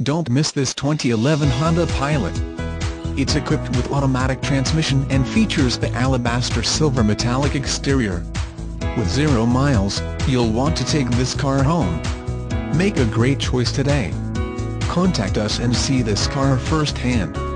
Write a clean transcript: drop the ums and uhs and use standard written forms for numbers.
Don't miss this 2011 Honda Pilot. It's equipped with automatic transmission and features the Alabaster Silver Metallic exterior. With 0 miles, you'll want to take this car home. Make a great choice today. Contact us and see this car firsthand.